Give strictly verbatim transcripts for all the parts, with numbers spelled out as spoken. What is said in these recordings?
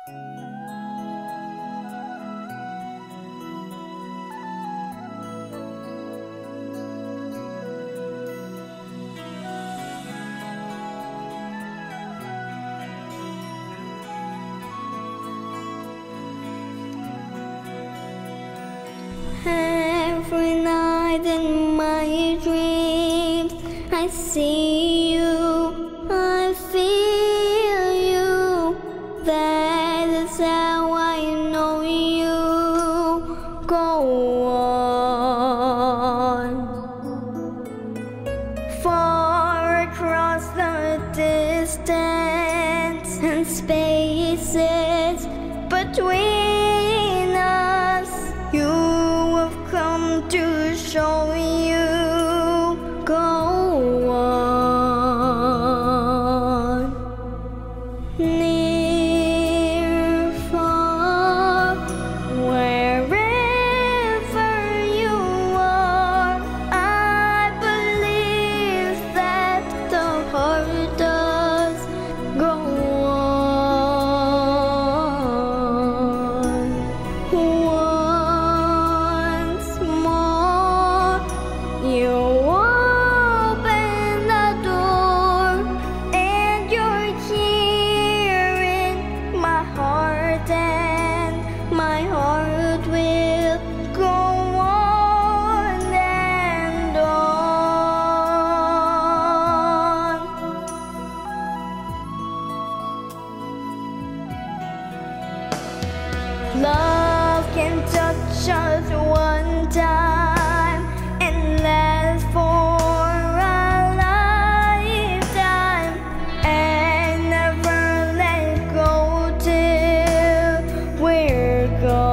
Every night in my dreams I see you, I feel you. That is how I know you. Go on. Far across the distance and spaces between us, you have come to show you. Go on. Near, far, wherever you are, I believe that the heart does go on. Once more, you open the door, and you're here in my heart, and my heart will go on and on. Love can touch us one time and last for a lifetime, and never let go till we're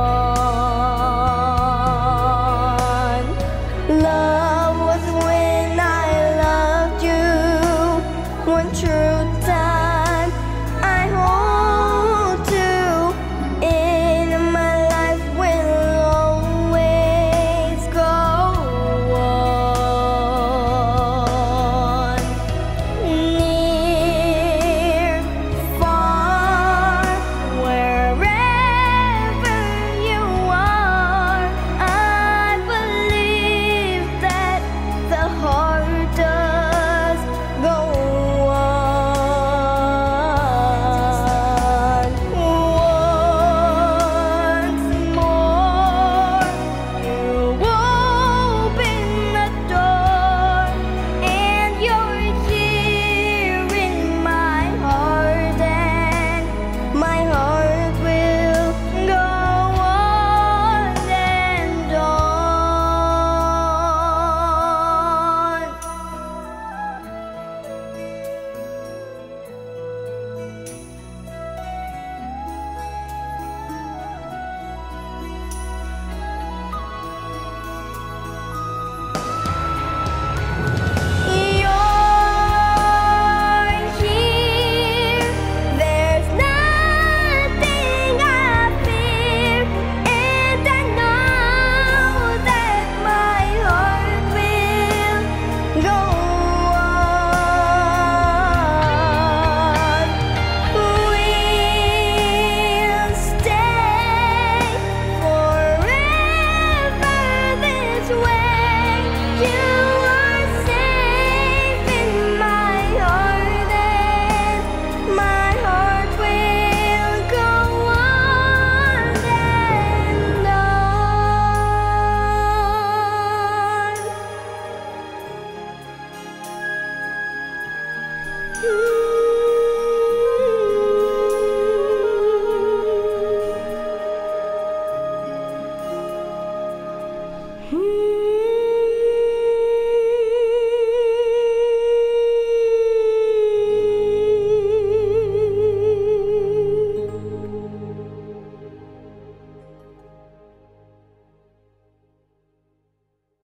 gone. Love was when I loved you, one true time I hold to. In my life will always go on. Near, far, wherever you are, I believe that the heart does go on. Once more, you open the door, and you're here in my heart, and my heart will go on and You're here, there's nothing I fear, and I know that my heart will go on. We'll stay forever this way. You are safe in my heart, and my heart will go on and on.